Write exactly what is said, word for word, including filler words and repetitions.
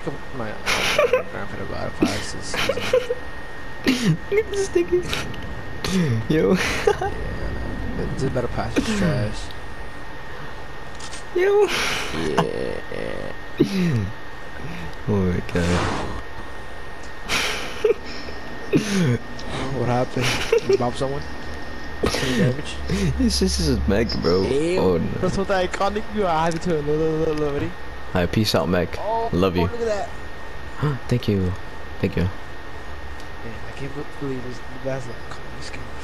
Come on, my I'm gonna buy a pass this season. Look at this sticky. Yo. Yeah, it's a better pass. It's trash. Yo. Yeah. Oh my god. What happened? You bombed someone? Any damage? This this is Meg, bro. Ew. Oh no. That's what the iconic you are. Have to look, look, look, look, ready? Alright, peace out, Meg. Oh, Love you. Oh, look at that. Thank you. Thank you. Man, I can't believe this. You guys look. Come on, this game.